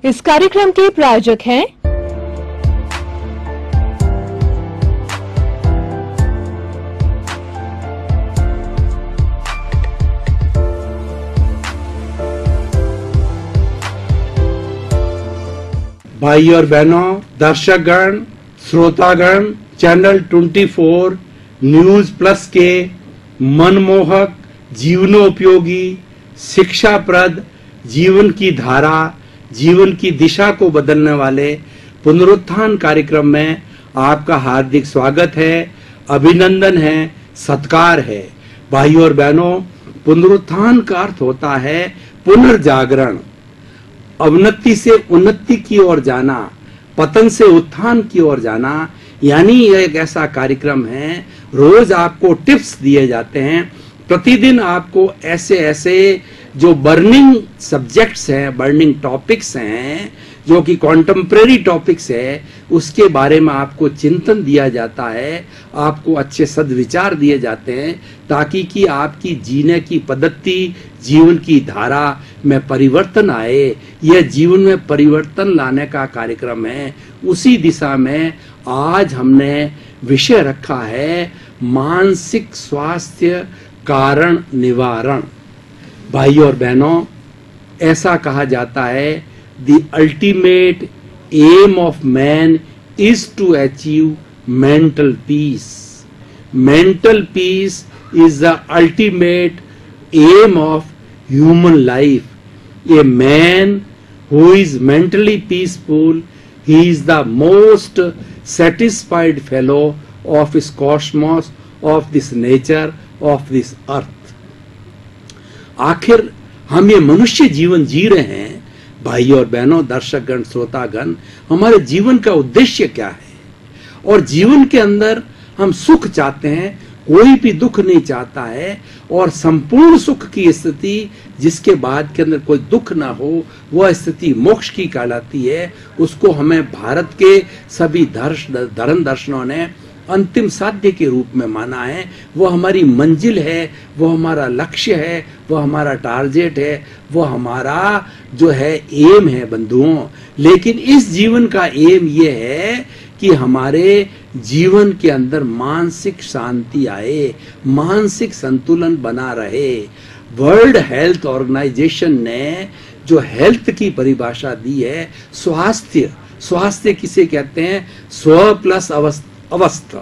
इस कार्यक्रम के प्रायोजक हैं भाई और बहनों, दर्शकगण, श्रोतागण, चैनल 24 न्यूज प्लस के मनमोहक, जीवनोपयोगी, शिक्षाप्रद, जीवन की धारा, जीवन की दिशा को बदलने वाले पुनरुत्थान कार्यक्रम में आपका हार्दिक स्वागत है, अभिनंदन है, सत्कार है। भाई और बहनों, पुनरुत्थान का अर्थ होता है पुनर्जागरण, अवनति से उन्नति की ओर जाना, पतन से उत्थान की ओर जाना। यानी यह एक ऐसा कार्यक्रम है, रोज आपको टिप्स दिए जाते हैं, प्रतिदिन आपको ऐसे ऐसे जो बर्निंग सब्जेक्ट्स हैं, बर्निंग टॉपिक्स हैं, जो कि कॉन्टेम्परेरी टॉपिक्स है, उसके बारे में आपको चिंतन दिया जाता है, आपको अच्छे सद्विचार दिए जाते हैं, ताकि कि आपकी जीने की पद्धति, जीवन की धारा में परिवर्तन आए। यह जीवन में परिवर्तन लाने का कार्यक्रम है। उसी दिशा में आज हमने विषय रखा है मानसिक स्वास्थ्य कारण निवारण। भाई और बहनों, ऐसा कहा जाता है, the ultimate aim of man is to achieve mental peace. Mental peace is the ultimate aim of human life. A man who is mentally peaceful, he is the most satisfied fellow of this cosmos, of this nature, of this earth. आखिर हम ये मनुष्य जीवन जी रहे हैं, भाई और बहनों, दर्शकगण, श्रोतागण, हमारे जीवन का उद्देश्य क्या है? और जीवन के अंदर हम सुख चाहते हैं, कोई भी दुख नहीं चाहता है। और संपूर्ण सुख की स्थिति, जिसके बाद के अंदर कोई दुख ना हो, वह स्थिति मोक्ष की कहलाती है। उसको हमें भारत के सभी धर्म दर्शनों ने अंतिम साध्य के रूप में माना है। वो हमारी मंजिल है, वो हमारा लक्ष्य है, वो हमारा टारगेट है, वो हमारा जो है एम है बंधुओं। लेकिन इस जीवन का एम ये है कि हमारे जीवन के अंदर मानसिक शांति आए, मानसिक संतुलन बना रहे। वर्ल्ड हेल्थ ऑर्गेनाइजेशन ने जो हेल्थ की परिभाषा दी है, स्वास्थ्य, स्वास्थ्य किसे कहते हैं? स्व प्लस अवस्था,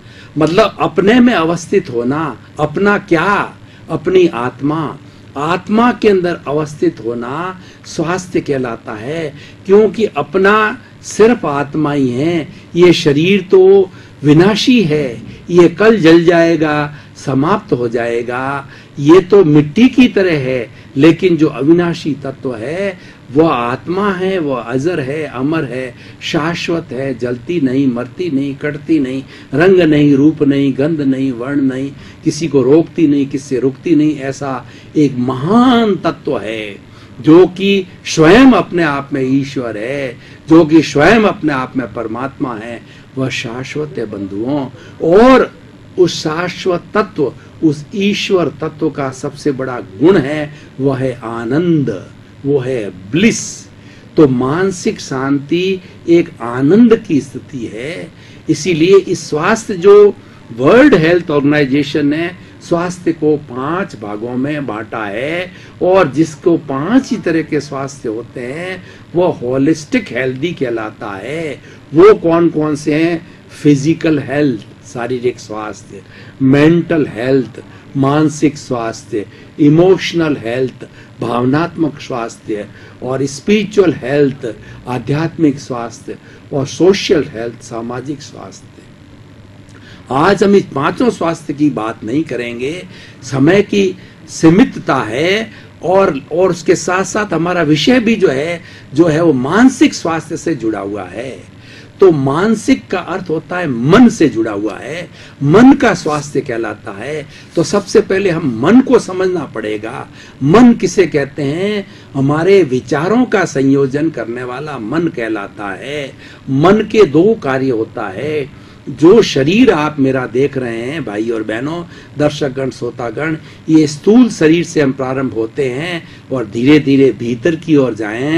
मतलब अपने में अवस्थित होना। अपना क्या? अपनी आत्मा, आत्मा के अंदर अवस्थित होना स्वास्थ्य कहलाता है। क्योंकि अपना सिर्फ आत्मा ही है, ये शरीर तो विनाशी है, ये कल जल जाएगा, समाप्त हो जाएगा। ये तो मिट्टी की तरह है, लेकिन जो अविनाशी तत्व है वह आत्मा है, वह अजर है, अमर है, शाश्वत है, जलती नहीं, मरती नहीं, कटती नहीं, रंग नहीं, रूप नहीं, गंध नहीं, वर्ण नहीं, किसी को रोकती नहीं, किससे रुकती नहीं। ऐसा एक महान तत्व है जो कि स्वयं अपने आप में ईश्वर है, जो कि स्वयं अपने आप में परमात्मा है। वह शाश्वत है बंधुओं। और उस शाश्वत तत्व, उस ईश्वर तत्व का सबसे बड़ा गुण है, वह है आनंद, वो है ब्लिस। तो मानसिक शांति एक आनंद की स्थिति है। इसीलिए इस स्वास्थ्य जो वर्ल्ड हेल्थ ऑर्गेनाइजेशन ने स्वास्थ्य को 5 भागों में बांटा है, और जिसको 5 ही तरह के स्वास्थ्य होते हैं, वो होलिस्टिक हेल्दी कहलाता है। वो कौन कौन से हैं? फिजिकल हेल्थ, शारीरिक स्वास्थ्य, मेंटल हेल्थ, मानसिक स्वास्थ्य, इमोशनल हेल्थ, भावनात्मक स्वास्थ्य, और स्पिरिचुअल हेल्थ, आध्यात्मिक स्वास्थ्य, और सोशल हेल्थ, सामाजिक स्वास्थ्य। आज हम इस 5 स्वास्थ्य की बात नहीं करेंगे, समय की सीमितता है, और उसके साथ साथ हमारा विषय भी जो है वो मानसिक स्वास्थ्य से जुड़ा हुआ है। तो मानसिक का अर्थ होता है मन से जुड़ा हुआ है, मन का स्वास्थ्य कहलाता है। तो सबसे पहले हम मन को समझना पड़ेगा। मन किसे कहते हैं? हमारे विचारों का संयोजन करने वाला मन कहलाता है। मन के 2 कार्य होता है। जो शरीर आप मेरा देख रहे हैं भाई और बहनों, दर्शकगण, श्रोतागण, ये स्थूल शरीर से हम प्रारंभ होते हैं और धीरे धीरे भीतर की ओर जाएं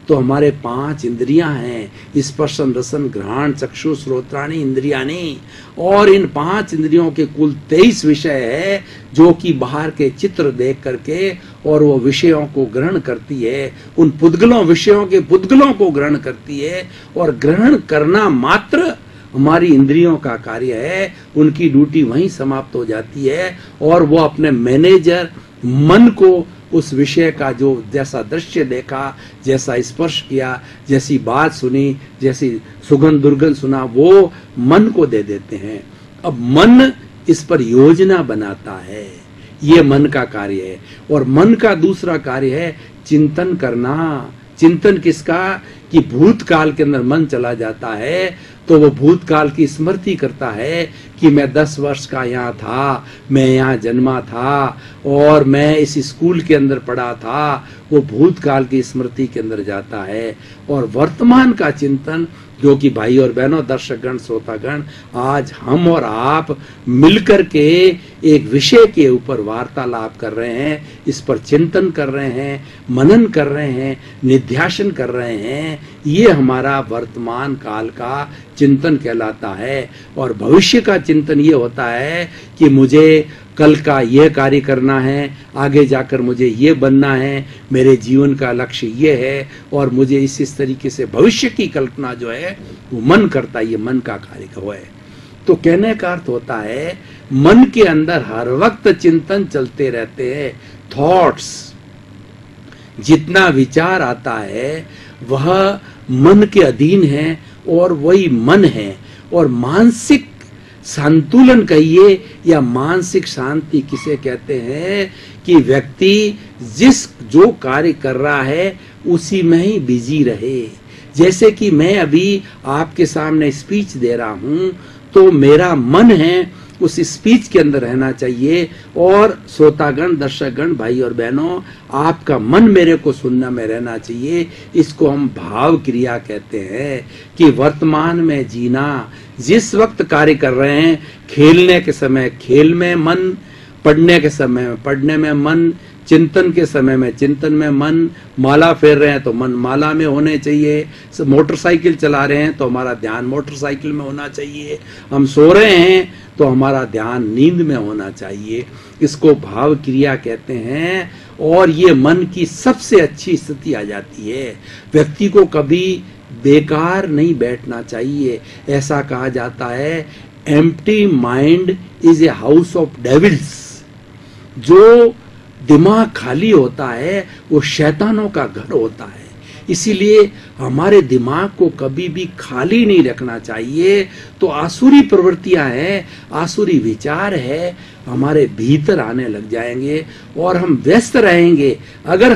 तो हमारे 5 इंद्रियां हैं, स्पर्शन रसन घ्राण चक्षु श्रोत्राणी इंद्रियाणी, और इन 5 इंद्रियों के कुल 23 विषय है जो कि बाहर के चित्र देख करके और वो विषयों को ग्रहण करती है, उन पुद्गलों विषयों के पुद्गलों को ग्रहण करती है, और ग्रहण करना मात्र हमारी इंद्रियों का कार्य है। उनकी ड्यूटी वहीं समाप्त हो जाती है और वो अपने मैनेजर मन को उस विषय का जो जैसा दृश्य देखा, जैसा स्पर्श किया, जैसी बात सुनी, जैसी सुगंध दुर्गंध सुना, वो मन को दे देते हैं। अब मन इस पर योजना बनाता है, ये मन का कार्य है। और मन का दूसरा कार्य है चिंतन करना। चिंतन किसका? कि भूतकाल के अंदर मन चला जाता है तो वो भूतकाल की स्मृति करता है कि मैं 10 वर्ष का यहाँ था, मैं यहाँ जन्मा था और मैं इस स्कूल के अंदर पढ़ा था। वो भूतकाल की स्मृति के अंदर जाता है। और वर्तमान का चिंतन, जो कि भाई और बहनों, दर्शकगण, श्रोतागण, आज हम और आप मिलकर के एक विषय के ऊपर वार्तालाप कर रहे हैं, इस पर चिंतन कर रहे हैं, मनन कर रहे हैं, निध्यासन कर रहे हैं, ये हमारा वर्तमान काल का चिंतन कहलाता है। और भविष्य का चिंतन ये होता है कि मुझे कल का ये कार्य करना है, आगे जाकर मुझे ये बनना है, मेरे जीवन का लक्ष्य ये है, और मुझे इस तरीके से भविष्य की कल्पना जो है वो मन करता है, ये मन का कार्य है। तो कहने का अर्थ होता है मन के अंदर हर वक्त चिंतन चलते रहते हैं। थॉट्स, जितना विचार आता है वह मन के अधीन है और वही मन है। और मानसिक संतुलन कहिए या मानसिक शांति किसे कहते हैं? कि व्यक्ति जो कार्य कर रहा है उसी में ही बिजी रहे। जैसे कि मैं अभी आपके सामने स्पीच दे रहा हूं तो मेरा मन है उस स्पीच के अंदर रहना चाहिए, और श्रोतागण, दर्शकगण, भाई और बहनों, आपका मन मेरे को सुनना में रहना चाहिए। इसको हम भाव क्रिया कहते हैं कि वर्तमान में जीना। जिस वक्त कार्य कर रहे हैं, खेलने के समय खेल में मन, पढ़ने के समय में पढ़ने में मन, चिंतन के समय में चिंतन में मन, माला फेर रहे हैं तो मन माला में होने चाहिए, मोटरसाइकिल चला रहे हैं तो हमारा ध्यान मोटरसाइकिल में होना चाहिए, हम सो रहे हैं तो हमारा ध्यान नींद में होना चाहिए। इसको भाव क्रिया कहते हैं। और ये मन की सबसे अच्छी स्थिति आ जाती है। व्यक्ति को कभी बेकार नहीं बैठना चाहिए। ऐसा कहा जाता है, empty mind is a house of devils. जो दिमाग खाली होता है वो शैतानों का घर होता है। इसीलिए हमारे दिमाग को कभी भी खाली नहीं रखना चाहिए। तो आसुरी प्रवृत्तियां हैं, आसुरी विचार है, हमारे भीतर आने लग जाएंगे और हम व्यस्त रहेंगे। अगर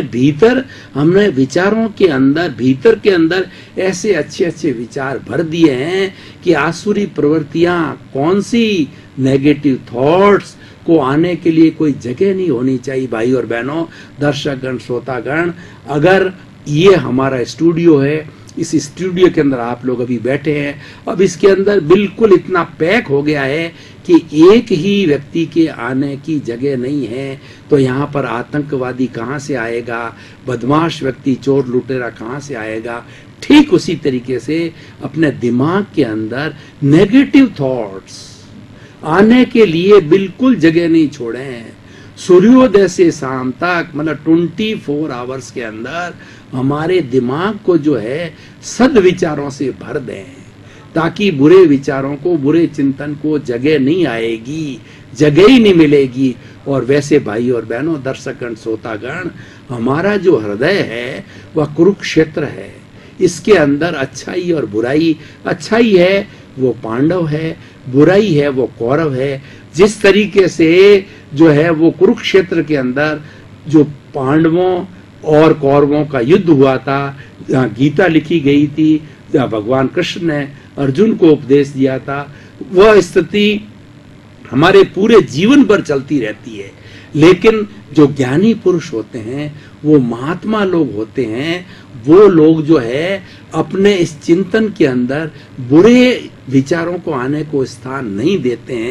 हमने विचारों के अंदर, भीतर के अंदर ऐसे अच्छे अच्छे विचार भर दिए हैं कि आसुरी प्रवृत्तियां, कौन सी नेगेटिव थॉट्स को आने के लिए कोई जगह नहीं होनी चाहिए। भाई और बहनों, दर्शकगण, श्रोतागण, अगर ये हमारा स्टूडियो है, इस स्टूडियो के अंदर आप लोग अभी बैठे हैं, अब इसके अंदर बिल्कुल इतना पैक हो गया है कि एक ही व्यक्ति के आने की जगह नहीं है, तो यहाँ पर आतंकवादी कहाँ से आएगा, बदमाश व्यक्ति, चोर लुटेरा कहाँ से आएगा। ठीक उसी तरीके से अपने दिमाग के अंदर नेगेटिव थॉट्स आने के लिए बिल्कुल जगह नहीं छोड़े हैं। सूर्योदय से शाम तक, मतलब 24 आवर्स के अंदर हमारे दिमाग को जो है सद्विचारों से भर दें, ताकि बुरे विचारों को, बुरे चिंतन को जगह नहीं आएगी, जगह ही नहीं मिलेगी। और वैसे भाई और बहनों, दर्शकगण, श्रोतागण, हमारा जो हृदय है वह कुरुक्षेत्र है। इसके अंदर अच्छाई और बुराई, अच्छाई है वो पांडव है, बुराई है वो कौरव है। जिस तरीके से जो है वो कुरुक्षेत्र के अंदर जो पांडवों और कौरवों का युद्ध हुआ था, जहाँ गीता लिखी गई थी, जहाँ भगवान कृष्ण ने अर्जुन को उपदेश दिया था, वह स्थिति हमारे पूरे जीवन भर चलती रहती है। लेकिन जो ज्ञानी पुरुष होते हैं, वो महात्मा लोग होते हैं, वो लोग जो है अपने इस चिंतन के अंदर बुरे विचारों को आने को स्थान नहीं देते हैं।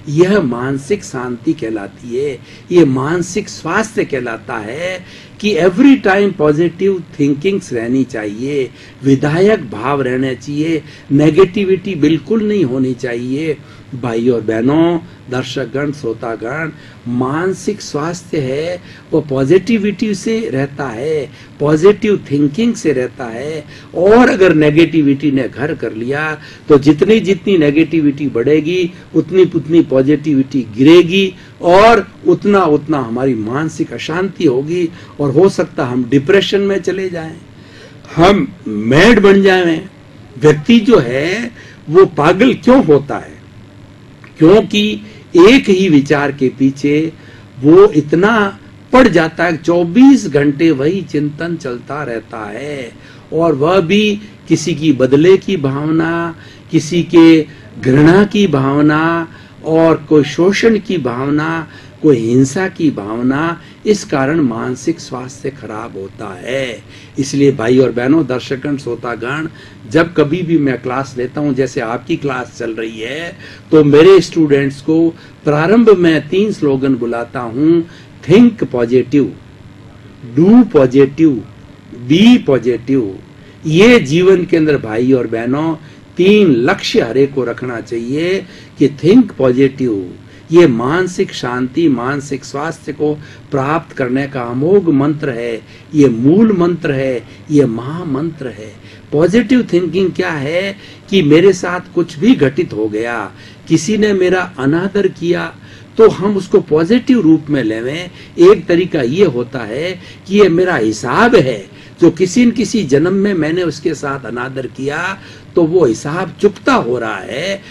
यह मानसिक शांति कहलाती है, ये मानसिक स्वास्थ्य कहलाता है कि एवरी टाइम पॉजिटिव थिंकिंग्स रहनी चाहिए, विधायक भाव रहने चाहिए, नेगेटिविटी बिल्कुल नहीं होनी चाहिए। भाई और बहनों, दर्शकगण, श्रोतागण, मानसिक स्वास्थ्य है वो पॉजिटिविटी से रहता है, पॉजिटिव थिंकिंग से रहता है। और अगर नेगेटिविटी ने घर कर लिया तो जितनी जितनी नेगेटिविटी बढ़ेगी उतनी उतनी पॉजिटिविटी गिरेगी और उतना उतना हमारी मानसिक अशांति होगी और हो सकता हम डिप्रेशन में चले जाएं, हम मैड बन जाएं। व्यक्ति जो है वो पागल क्यों होता है? क्योंकि एक ही विचार के पीछे वो इतना पड़ जाता है, 24 घंटे वही चिंतन चलता रहता है और वह भी किसी की बदले की भावना, किसी के घृणा की भावना और कोई शोषण की भावना, कोई हिंसा की भावना। इस कारण मानसिक स्वास्थ्य खराब होता है। इसलिए भाई और बहनों, दर्शकगण, श्रोतागण, जब कभी भी मैं क्लास लेता हूं, जैसे आपकी क्लास चल रही है, तो मेरे स्टूडेंट्स को प्रारंभ में 3 स्लोगन बुलाता हूं। Think positive, do positive, be positive. ये जीवन के अंदर भाई और बहनों 3 लक्ष्य हरे को रखना चाहिए कि थिंक पॉजिटिव। ये मानसिक शांति, मानसिक स्वास्थ्य को प्राप्त करने का अमोघ मंत्र है, ये मूल मंत्र है, ये महामंत्र है। पॉजिटिव थिंकिंग क्या है कि मेरे साथ कुछ भी घटित हो गया, किसी ने मेरा अनादर किया, तो हम उसको पॉजिटिव रूप में लेवें। एक तरीका ये होता है कि ये मेरा हिसाब है, जो किसी न किसी जन्म में मैंने उसके साथ अनादर किया तो वो हिसाब चुकता हो रहा है।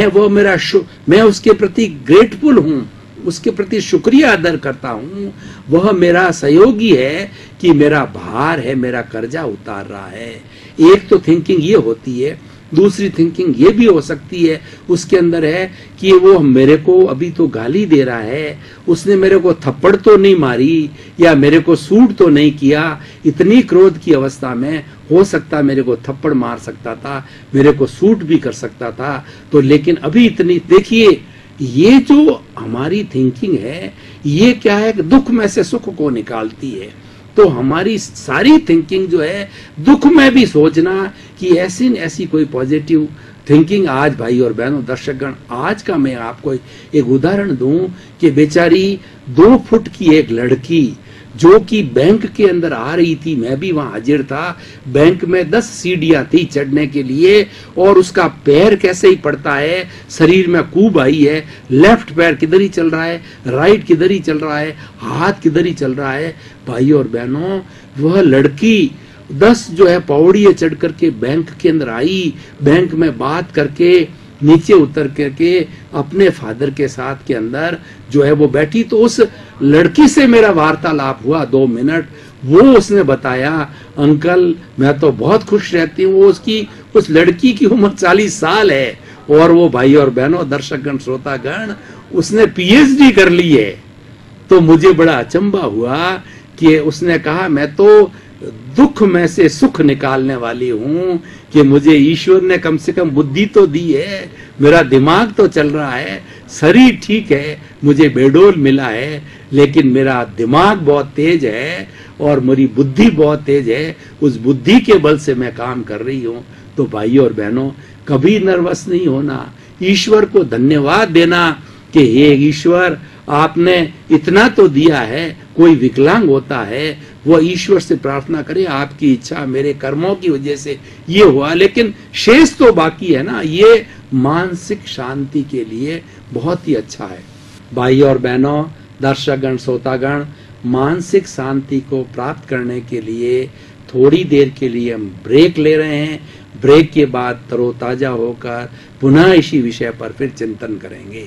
मैं उसके प्रति ग्रेटफुल हूँ, उसके प्रति शुक्रिया अदा करता हूँ। वह मेरा सहयोगी है कि मेरा भार है, मेरा कर्जा उतार रहा है। एक तो थिंकिंग ये होती है। दूसरी थिंकिंग ये भी हो सकती है, उसके अंदर है कि वो मेरे को अभी तो गाली दे रहा है, उसने मेरे को थप्पड़ तो नहीं मारी या मेरे को सूट तो नहीं किया। इतनी क्रोध की अवस्था में हो सकता मेरे को थप्पड़ मार सकता था, मेरे को सूट भी कर सकता था, तो लेकिन अभी इतनी, देखिए ये जो हमारी थिंकिंग है ये क्या है, दुख में से सुख को निकालती है। तो हमारी सारी थिंकिंग जो है दुख में भी सोचना कि ऐसी न ऐसी कोई पॉजिटिव थिंकिंग। आज भाई और बहनों, दर्शकगण, आज का मैं आपको एक उदाहरण दूं कि बेचारी 2 फुट की एक लड़की जो कि बैंक के अंदर आ रही थी, मैं भी वहां हाजिर था। बैंक में 10 सीढ़ियां थी चढ़ने के लिए और उसका पैर कैसे ही पड़ता है, शरीर में कूब आई है, लेफ्ट पैर किधर ही चल रहा है, राइट किधर ही चल रहा है, हाथ किधर ही चल रहा है। भाई और बहनों, वह लड़की 10 जो है पौड़ियां चढ़ करके बैंक के अंदर आई, बैंक में बात करके नीचे उतर करके अपने फादर के साथ के अंदर जो है वो बैठी। तो उस लड़की से मेरा वार्तालाप हुआ 2 मिनट। वो उसने बताया, अंकल मैं तो बहुत खुश रहती हूँ। उसकी उस लड़की की उम्र 40 साल है और वो भाई और बहनों, दर्शकगण, श्रोतागण, उसने पीएचडी कर ली है। तो मुझे बड़ा अचंभा हुआ कि उसने कहा मैं तो दुख में से सुख निकालने वाली हूँ कि मुझे ईश्वर ने कम से कम बुद्धि तो दी है, मेरा दिमाग तो चल रहा है, शरीर ठीक है, मुझे बेडोल मिला है, लेकिन मेरा दिमाग बहुत तेज है और मेरी बुद्धि बहुत तेज है। उस बुद्धि के बल से मैं काम कर रही हूँ। तो भाई और बहनों, कभी नर्वस नहीं होना, ईश्वर को धन्यवाद देना कि हे ईश्वर, आपने इतना तो दिया है। कोई विकलांग होता है, वो ईश्वर से प्रार्थना करे, आपकी इच्छा मेरे कर्मों की वजह से ये हुआ, लेकिन शेष तो बाकी है ना। ये मानसिक शांति के लिए बहुत ही अच्छा है। भाई और बहनों, दर्शकगण, श्रोतागण, मानसिक शांति को प्राप्त करने के लिए थोड़ी देर के लिए हम ब्रेक ले रहे हैं। ब्रेक के बाद तरोताजा होकर पुनः इसी विषय पर फिर चिंतन करेंगे।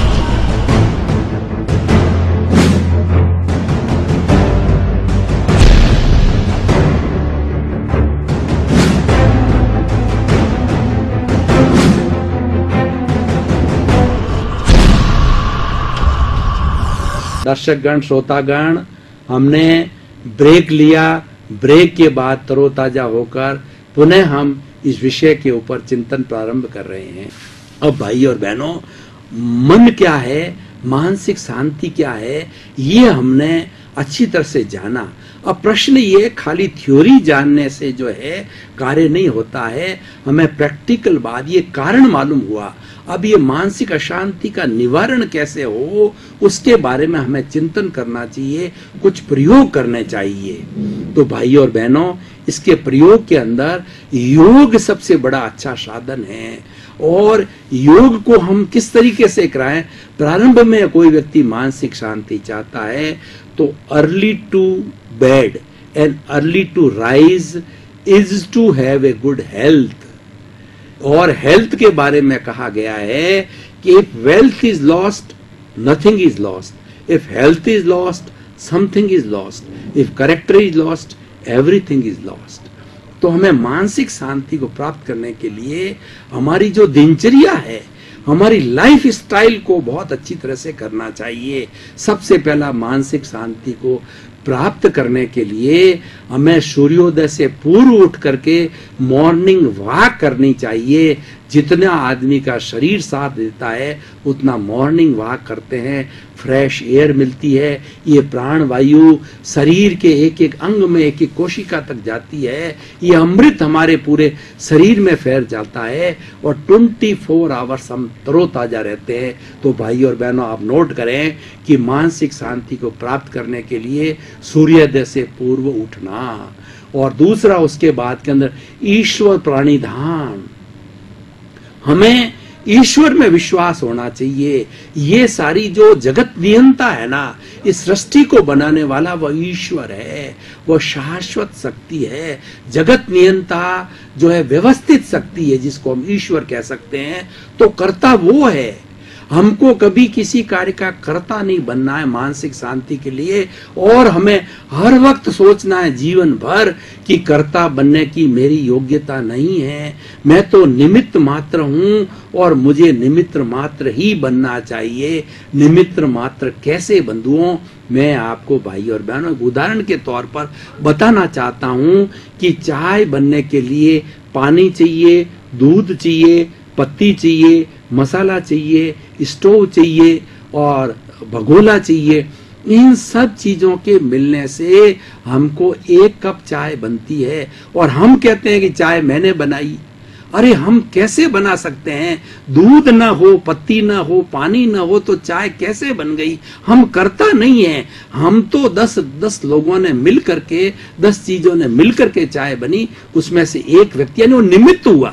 दर्शकगण, श्रोतागण, हमने ब्रेक लिया। ब्रेक के बाद तरोताजा होकर पुनः हम इस विषय के ऊपर चिंतन प्रारंभ कर रहे हैं। अब भाई और बहनों, मन क्या है, मानसिक शांति क्या है, ये हमने अच्छी तरह से जाना। अब प्रश्न ये खाली थ्योरी जानने से जो है कार्य नहीं होता है, हमें प्रैक्टिकल बात, ये कारण मालूम हुआ। अब ये मानसिक अशांति का निवारण कैसे हो, उसके बारे में हमें चिंतन करना चाहिए, कुछ प्रयोग करने चाहिए। तो भाई और बहनों, इसके प्रयोग के अंदर योग सबसे बड़ा अच्छा साधन है। और योग को हम किस तरीके से कराएं? प्रारंभ में कोई व्यक्ति मानसिक शांति चाहता है तो early to bed and early to rise is to have a good health. और हेल्थ के बारे में कहा गया है कि if wealth is lost nothing is lost, if health is lost something is lost, if character is lost everything is lost. तो हमें मानसिक शांति को प्राप्त करने के लिए हमारी जो दिनचर्या है, हमारी लाइफ स्टाइल को बहुत अच्छी तरह से करना चाहिए। सबसे पहला मानसिक शांति को प्राप्त करने के लिए हमें सूर्योदय से पूर्व उठ करके मॉर्निंग वॉक करनी चाहिए। जितना आदमी का शरीर साथ देता है उतना मॉर्निंग वॉक करते हैं, फ्रेश एयर मिलती है, ये प्राण वायु शरीर के एक एक अंग में, एक एक कोशिका तक जाती है, ये अमृत हमारे पूरे शरीर में फैल जाता है और 24 आवर्स हम तरोताजा रहते हैं। तो भाई और बहनों, आप नोट करें कि मानसिक शांति को प्राप्त करने के लिए सूर्योदय से पूर्व उठना, और दूसरा उसके बाद के अंदर ईश्वर प्राणिधान, हमें ईश्वर में विश्वास होना चाहिए। ये सारी जो जगत नियंता है ना, इस सृष्टि को बनाने वाला वह ईश्वर है, वह शाश्वत शक्ति है। जगत नियंता जो है व्यवस्थित शक्ति है, जिसको हम ईश्वर कह सकते हैं। तो कर्ता वो है, हमको कभी किसी कार्य का कर्ता नहीं बनना है मानसिक शांति के लिए। और हमें हर वक्त सोचना है जीवन भर कि कर्ता बनने की मेरी योग्यता नहीं है, मैं तो निमित्त मात्र हूं और मुझे निमित्त मात्र ही बनना चाहिए। निमित्त मात्र कैसे बंधुओं, मैं आपको भाई और बहनों उदाहरण के तौर पर बताना चाहता हूं कि चाय बनने के लिए पानी चाहिए, दूध चाहिए, पत्ती चाहिए, मसाला चाहिए, स्टोव चाहिए और भगोला चाहिए। इन सब चीजों के मिलने से हमको एक कप चाय बनती है। और हम कहते हैं कि चाय मैंने बनाई। अरे हम कैसे बना सकते हैं? दूध ना हो, पत्ती ना हो, पानी ना हो तो चाय कैसे बन गई? हम करता नहीं है। हम तो 10 लोगों ने मिल करके, 10 चीजों ने मिल करके चाय बनी, उसमें से एक व्यक्ति यानी वो निमित्त हुआ,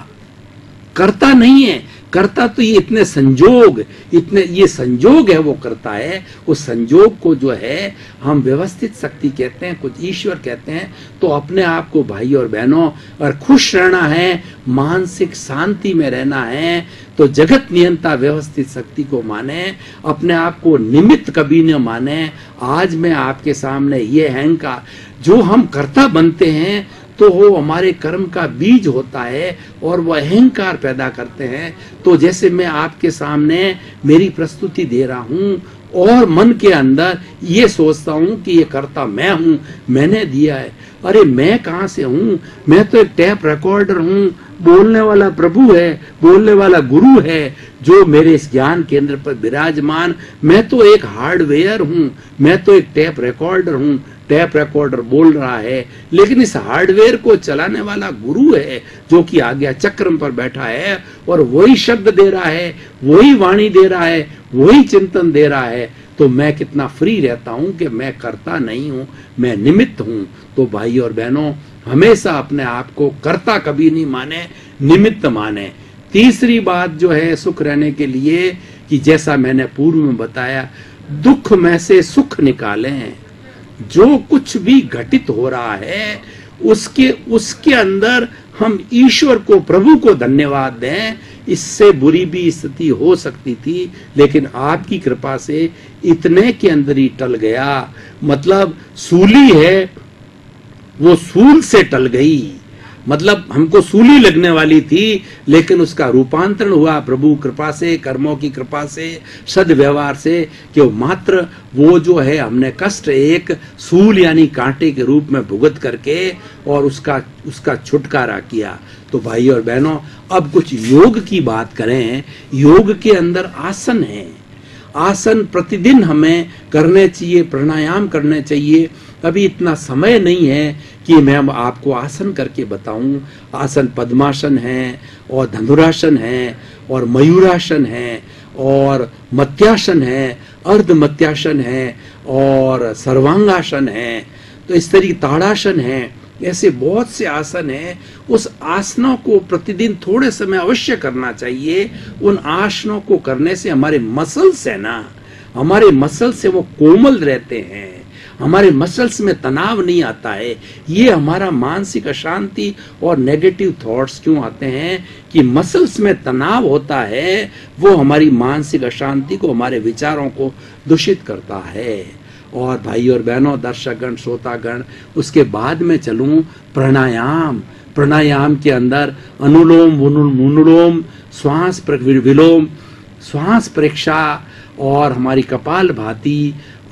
करता नहीं है। करता तो ये इतने संजोग, इतने ये संजोग है वो करता है। उस संजोग को जो है हम व्यवस्थित शक्ति कहते हैं, कुछ ईश्वर कहते हैं। तो अपने आप को भाई और बहनों, अगर खुश रहना है, मानसिक शांति में रहना है, तो जगत नियंता व्यवस्थित शक्ति को माने, अपने आप को निमित्त कभी न माने। आज मैं आपके सामने ये अहंकार, जो हम कर्ता बनते हैं तो वो हमारे कर्म का बीज होता है और वो अहंकार पैदा करते हैं। तो जैसे मैं आपके सामने मेरी प्रस्तुति दे रहा हूं और मन के अंदर ये सोचता हूं कि ये कर्ता मैं हूं, मैंने दिया है। अरे मैं कहां से हूं? मैं तो एक टैप रिकॉर्डर हूं। बोलने वाला प्रभु है, बोलने वाला गुरु है जो मेरे इस ज्ञान केंद्र पर विराजमान। मैं तो एक हार्डवेयर हूं, मैं तो एक टैप रिकॉर्डर हूं। टैप रिकॉर्डर बोल रहा है, लेकिन इस हार्डवेयर को चलाने वाला गुरु है जो कि आज्ञा चक्र पर बैठा है और वही शब्द दे रहा है, वही वाणी दे रहा है, वही चिंतन दे रहा है। तो मैं कितना फ्री रहता हूं कि मैं करता नहीं हूं, मैं निमित्त हूं। तो भाई और बहनों, हमेशा अपने आप को कर्ता कभी नहीं माने, निमित्त माने। तीसरी बात जो है सुख रहने के लिए, कि जैसा मैंने पूर्व में बताया, दुख में से सुख निकालें। जो कुछ भी घटित हो रहा है उसके अंदर हम ईश्वर को, प्रभु को धन्यवाद दें। इससे बुरी भी स्थिति हो सकती थी, लेकिन आपकी कृपा से इतने के अंदर ही टल गया। मतलब सूली है, वो सूल से टल गई। मतलब हमको सूली लगने वाली थी, लेकिन उसका रूपांतरण हुआ प्रभु कृपा से, कर्मों की कृपा से, सद्व्यवहार से, कि मात्र वो जो है हमने कष्ट एक सूल यानी कांटे के रूप में भुगत करके और उसका छुटकारा किया। तो भाई और बहनों, अब कुछ योग की बात करें। योग के अंदर आसन है। आसन प्रतिदिन हमें करने चाहिए, प्राणायाम करने चाहिए। अभी इतना समय नहीं है कि मैं आपको आसन करके बताऊं। आसन पद्मासन है और धनुरासन है और मयूरासन है और मत्यासन है, अर्ध मत्यासन है और सर्वांगासन है। तो इस तरीके ताड़ासन है, ऐसे बहुत से आसन हैं। उस आसनों को प्रतिदिन थोड़े समय अवश्य करना चाहिए। उन आसनों को करने से हमारे मसल्स है ना, हमारे मसल्स से वो कोमल रहते हैं, हमारे मसल्स में तनाव नहीं आता है। ये हमारा मानसिक अशांति और नेगेटिव थॉट्स क्यों आते हैं कि मसल्स में तनाव होता है, वो हमारी मानसिक अशांति को, हमारे विचारों को दूषित करता है। और भाई और बहनों, दर्शकगण, श्रोतागण, उसके बाद में चलूं प्राणायाम। प्राणायाम के अंदर अनुलोम विलोम, श्वास विलोम, श्वास परीक्षा और हमारी कपाल भाती,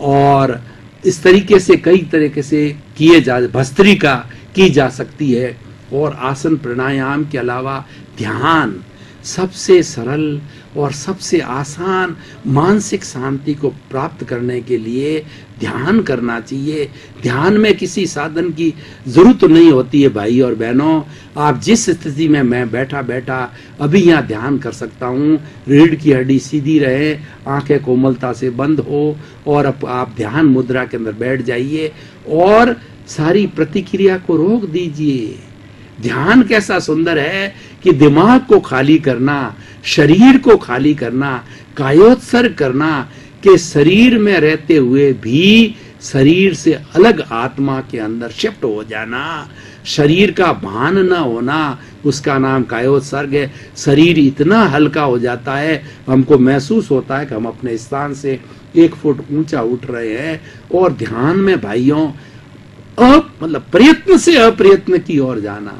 और इस तरीके से कई तरीके से भस्त्रिका की जा सकती है। और आसन प्राणायाम के अलावा ध्यान, सबसे सरल और सबसे आसान मानसिक शांति को प्राप्त करने के लिए ध्यान करना चाहिए। ध्यान में किसी साधन की जरूरत नहीं होती है भाई और बहनों। आप जिस स्थिति में मैं बैठा बैठा अभी यहाँ ध्यान कर सकता हूँ, रीढ़ की हड्डी सीधी रहे, आंखें कोमलता से बंद हो और आप ध्यान मुद्रा के अंदर बैठ जाइए और सारी प्रतिक्रिया को रोक दीजिए। ध्यान कैसा सुंदर है कि दिमाग को खाली करना, शरीर को खाली करना, कायोत्सर्ग करना, कि शरीर में रहते हुए भी शरीर से अलग आत्मा के अंदर शिफ्ट हो जाना, शरीर का भान न होना, उसका नाम कायोत्सर्ग है। शरीर इतना हल्का हो जाता है, हमको महसूस होता है कि हम अपने स्थान से 1 फुट ऊंचा उठ रहे हैं। और ध्यान में भाइयों मतलब प्रयत्न से अप्रयत्न की ओर जाना।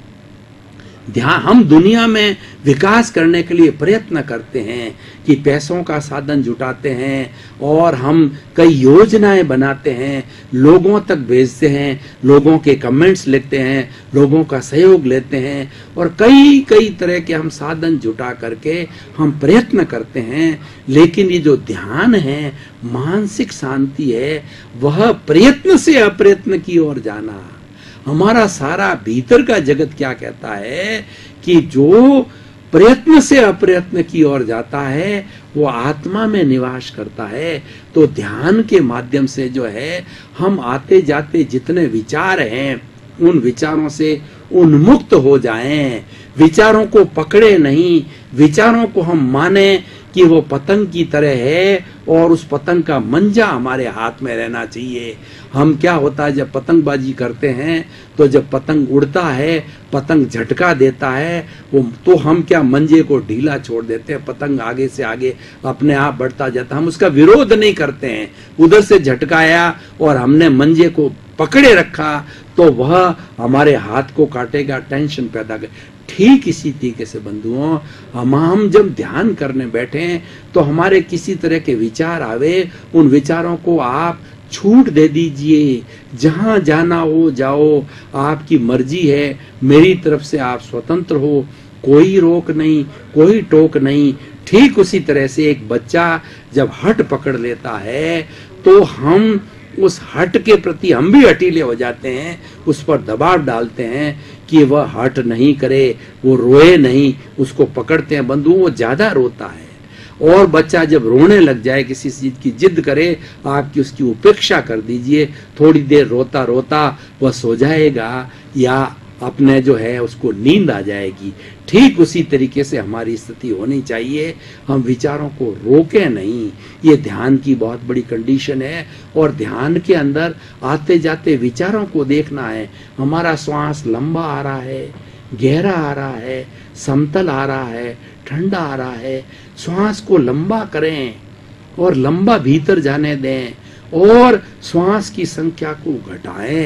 ध्यान, हम दुनिया में विकास करने के लिए प्रयत्न करते हैं कि पैसों का साधन जुटाते हैं और हम कई योजनाएं बनाते हैं, लोगों तक भेजते हैं, लोगों के कमेंट्स लिखते हैं, लोगों का सहयोग लेते हैं और कई कई तरह के हम साधन जुटा करके हम प्रयत्न करते हैं। लेकिन ये जो ध्यान है, मानसिक शांति है, वह प्रयत्न से अप्रयत्न की ओर जाना। हमारा सारा भीतर का जगत क्या कहता है कि जो प्रयत्न से अप्रयत्न की ओर जाता है वो आत्मा में निवास करता है। तो ध्यान के माध्यम से जो है हम आते जाते जितने विचार हैं उन विचारों से उन्मुक्त हो जाएं, विचारों को पकड़े नहीं, विचारों को हम माने कि वो पतंग की तरह है और उस पतंग का मंजा हमारे हाथ में रहना चाहिए। हम क्या होता है जब पतंगबाजी करते हैं तो जब पतंग उड़ता है, पतंग झटका देता है, वो तो हम क्या मंजे को ढीला छोड़ देते हैं, पतंग आगे से आगे अपने आप बढ़ता जाता है। हम उसका विरोध नहीं करते हैं, उधर से झटकाया और हमने मंजे को पकड़े रखा तो वह हमारे हाथ को काटेगा, टेंशन पैदा कर। ठीक इसी तरीके से बंधुओं, हम जब ध्यान करने बैठे तो हमारे किसी तरह के विचार आवे, उन विचारों को आप छूट दे दीजिए। जहां जाना हो जाओ, आपकी मर्जी है, मेरी तरफ से आप स्वतंत्र हो, कोई रोक नहीं, कोई टोक नहीं। ठीक उसी तरह से एक बच्चा जब हट पकड़ लेता है तो हम उस हट के प्रति हम भी हटीले हो जाते हैं, उस पर दबाव डालते हैं कि वह हट नहीं करे, वो रोए नहीं, उसको पकड़ते हैं। बंधु वो ज्यादा रोता है और बच्चा जब रोने लग जाए, किसी चीज की जिद करे, आपकी उसकी उपेक्षा कर दीजिए। थोड़ी देर रोता रोता वह सो जाएगा या अपने जो है उसको नींद आ जाएगी। ठीक उसी तरीके से हमारी स्थिति होनी चाहिए, हम विचारों को रोकें नहीं। ये ध्यान की बहुत बड़ी कंडीशन है। और ध्यान के अंदर आते जाते विचारों को देखना है। हमारा श्वास लंबा आ रहा है, गहरा आ रहा है, समतल आ रहा है, ठंडा आ रहा है। श्वास को लंबा करें और लंबा भीतर जाने दें और श्वास की संख्या को घटाएं।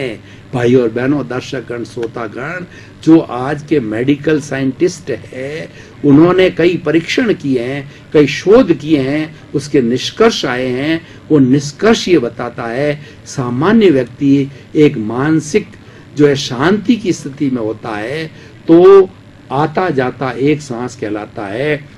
भाई और बहनों, दर्शकगण, श्रोतागण, जो आज के मेडिकल साइंटिस्ट है, उन्होंने कई परीक्षण किए हैं, कई शोध किए हैं, उसके निष्कर्ष आए हैं। वो निष्कर्ष ये बताता है सामान्य व्यक्ति एक मानसिक जो है शांति की स्थिति में होता है तो आता जाता एक सांस कहलाता है।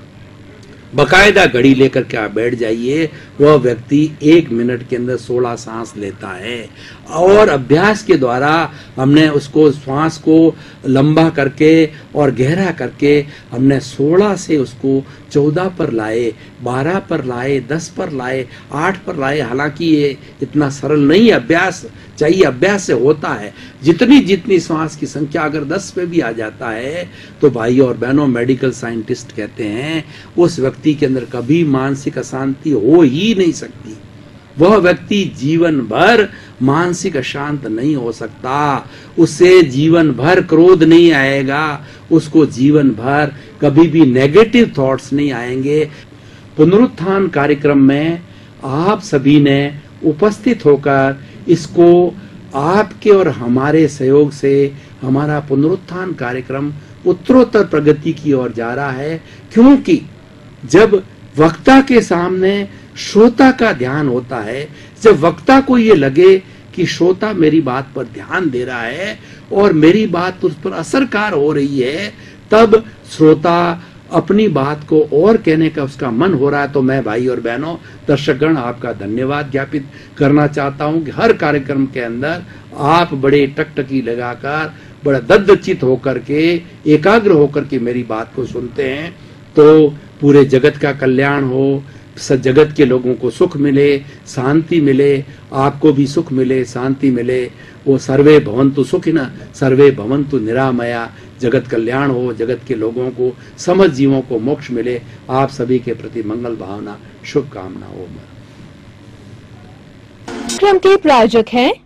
बकायदा घड़ी लेकर के आप बैठ जाइए, वह व्यक्ति 1 मिनट के अंदर 16 सांस लेता है। और अभ्यास के द्वारा हमने उसको श्वास को लंबा करके और गहरा करके हमने 16 से उसको 14 पर लाए, 12 पर लाए, 10 पर लाए, 8 पर लाए। हालांकि ये इतना सरल नहीं, अभ्यास चाहिए, अभ्यास से होता है। जितनी जितनी श्वास की संख्या अगर 10 पे भी आ जाता है तो भाई और बहनों, मेडिकल साइंटिस्ट कहते हैं उस व्यक्ति के अंदर कभी मानसिक अशांति हो ही नहीं सकती। वह व्यक्ति जीवन भर मानसिक अशांत नहीं हो सकता, उससे जीवन भर क्रोध नहीं आएगा, उसको जीवन भर कभी भी नेगेटिव थॉट्स नहीं आएंगे। पुनरुत्थान कार्यक्रम में आप सभी ने उपस्थित होकर इसको आपके और हमारे सहयोग से हमारा पुनरुत्थान कार्यक्रम उत्तरोत्तर प्रगति की ओर जा रहा है, क्योंकि जब वक्ता के सामने श्रोता का ध्यान होता है, जब वक्ता को ये लगे कि श्रोता मेरी बात पर ध्यान दे रहा है और मेरी बात उस पर असरकार हो रही है, तब श्रोता अपनी बात को और कहने का उसका मन हो रहा है। तो मैं भाई और बहनों, दर्शकगण, आपका धन्यवाद ज्ञापित करना चाहता हूं कि हर कार्यक्रम के अंदर आप बड़े टकटकी लगाकर, बड़ा दद्दचित होकर के, एकाग्र होकर के मेरी बात को सुनते हैं। तो पूरे जगत का कल्याण हो, जगत के लोगों को सुख मिले, शांति मिले, आपको भी सुख मिले, शांति मिले। वो सर्वे भवन्तु सुखिनः सर्वे भवन्तु निरामया, जगत कल्याण हो, जगत के लोगों को, समस्त जीवों को मोक्ष मिले। आप सभी के प्रति मंगल भावना, शुभकामना हो। कार्यक्रम के प्रायोजक हैं